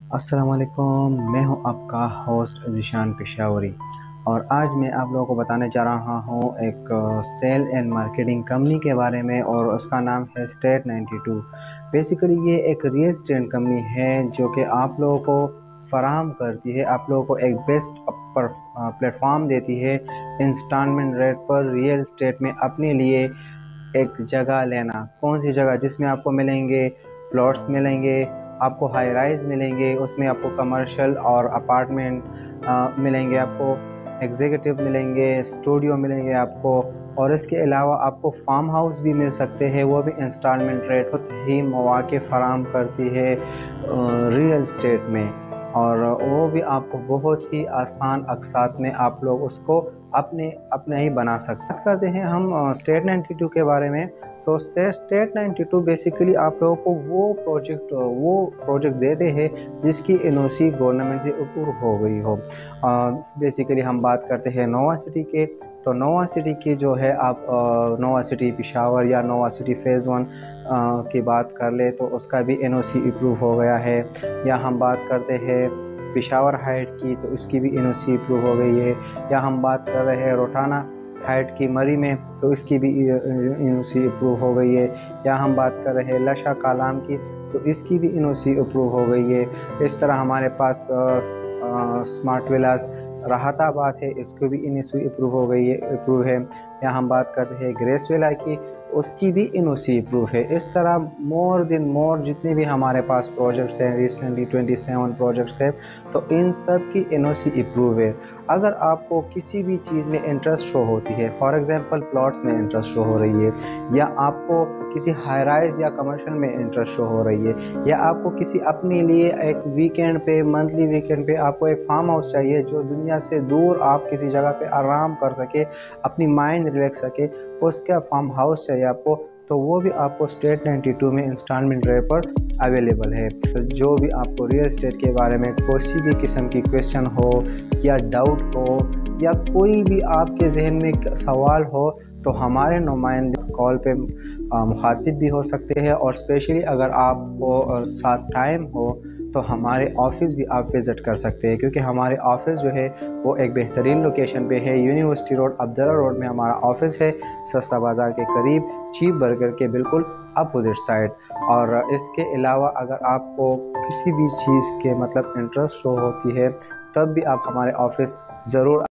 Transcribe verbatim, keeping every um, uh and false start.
السلام علیکم، میں ہوں آپ کا ہوسٹ ذیشان پشاوری، اور آج میں آپ لوگوں کو بتانے جا رہا ہوں ایک سیل اینڈ مارکیٹنگ کمپنی کے بارے میں، اور اس کا نام ہے اسٹیٹ نائنٹی ٹو۔ بیسیکلی یہ ایک ریئل اسٹیٹ کمپنی ہے جو کہ آپ لوگوں کو فراہم کرتی ہے، آپ لوگوں کو ایک بیسٹ پر پلیٹ فارم دیتی ہے انسٹالمنٹ ریٹ پر ریئل اسٹیٹ میں اپنے لیے ایک جگہ لینا۔ کون سی جگہ؟ جس میں آپ کو ملیں گے پلاٹس، ملیں گے آپ کو ہائی رائز ملیں گے، اس میں آپ کو کمرشل اور اپارٹمنٹ ملیں گے، آپ کو ایگزیکٹو ملیں گے، اسٹوڈیو ملیں گے آپ کو، اور اس کے علاوہ آپ کو فارم ہاؤس بھی مل سکتے ہیں، وہ بھی انسٹالمنٹ ریٹ بہت ہی مواقع فراہم کرتی ہے ریئل اسٹیٹ میں، اور وہ بھی آپ کو بہت ہی آسان اقساط میں آپ لوگ اس کو اپنے اپنے ہی بنا سکتے ہیں۔ بات کرتے ہیں ہم اسٹیٹ نائنٹی ٹو کے بارے میں، تو اسٹیٹ نائنٹی ٹو بیسیکلی آپ لوگوں کو وہ پروجیکٹ وہ پروجیکٹ دیتے ہیں جس کی این او سی گورنمنٹ سے اپروو ہو گئی ہو۔ بیسیکلی ہم بات کرتے ہیں نووا سٹی کے، تو نووا سٹی کی جو ہے آپ نووا سٹی پشاور یا نووا سٹی فیز ون کی بات کر لے تو اس کا بھی این او سی اپروو ہو گیا ہے، یا ہم بات کرتے ہیں پشاور ہائٹ کی تو اس کی بھی این او سی اپروو ہو گئی ہے، یا ہم بات کر رہے ہیں روٹانہ ہائٹ کی مری میں تو اس کی بھی این او سی اپروو ہو گئی ہے، یا ہم بات کر رہے ہیں لشا کالام کی تو اس کی بھی این او سی اپروو ہو گئی ہے۔ اس طرح ہمارے پاس اسمارٹ ولاز راحت آباد ہے، اس کو بھی این او سی اپروو ہو گئی ہے اپروو ہے، یا ہم بات کرتے ہیں گریس ویلا کی، اس کی بھی این او سی اپروو ہے۔ اس طرح مور دن مور جتنے بھی ہمارے پاس پروجیکٹس ہیں، ریسنٹلی ٹوئنٹی سیون پروجیکٹس ہیں، تو ان سب کی این او سی اپروو ہے۔ اگر آپ کو کسی بھی چیز میں انٹرسٹ شو ہوتی ہے، فار ایگزامپل پلاٹس میں انٹرسٹ شو ہو رہی ہے، یا آپ کو کسی ہائی رائز یا کمرشل میں انٹرسٹ شو ہو رہی ہے، یا آپ کو کسی اپنے لیے ایک ویکینڈ پہ منتھلی ویکینڈ پہ آپ کو ایک فارم ہاؤس چاہیے جو دنیا سے دور آپ کسی جگہ پہ آرام کر سکے، اپنی مائنڈ ریلیکس سکے، اس کا فارم ہاؤس چاہیے آپ کو، تو وہ بھی آپ کو اسٹیٹ نائنٹی ٹو میں انسٹالمنٹ ریٹ پر اویلیبل ہے۔ جو بھی آپ کو ریئل اسٹیٹ کے بارے میں کوئی بھی قسم کی کویشچن ہو یا ڈاؤٹ ہو یا کوئی بھی آپ کے ذہن میں سوال ہو تو ہمارے نمائندے کال پہ مخاطب بھی ہو سکتے ہیں، اور اسپیشلی اگر آپ کو ساتھ ٹائم ہو تو ہمارے آفس بھی آپ وزٹ کر سکتے ہیں، کیونکہ ہمارے آفس جو ہے وہ ایک بہترین لوکیشن پہ ہے۔ یونیورسٹی روڈ عبداللہ روڈ میں ہمارا آفس ہے، سستا بازار کے قریب، چیپ برگر کے بالکل اپوزٹ سائڈ۔ اور اس کے علاوہ اگر آپ کو کسی بھی چیز کے مطلب انٹرسٹ شو ہوتی ہے تب بھی آپ ہمارے آفس ضرور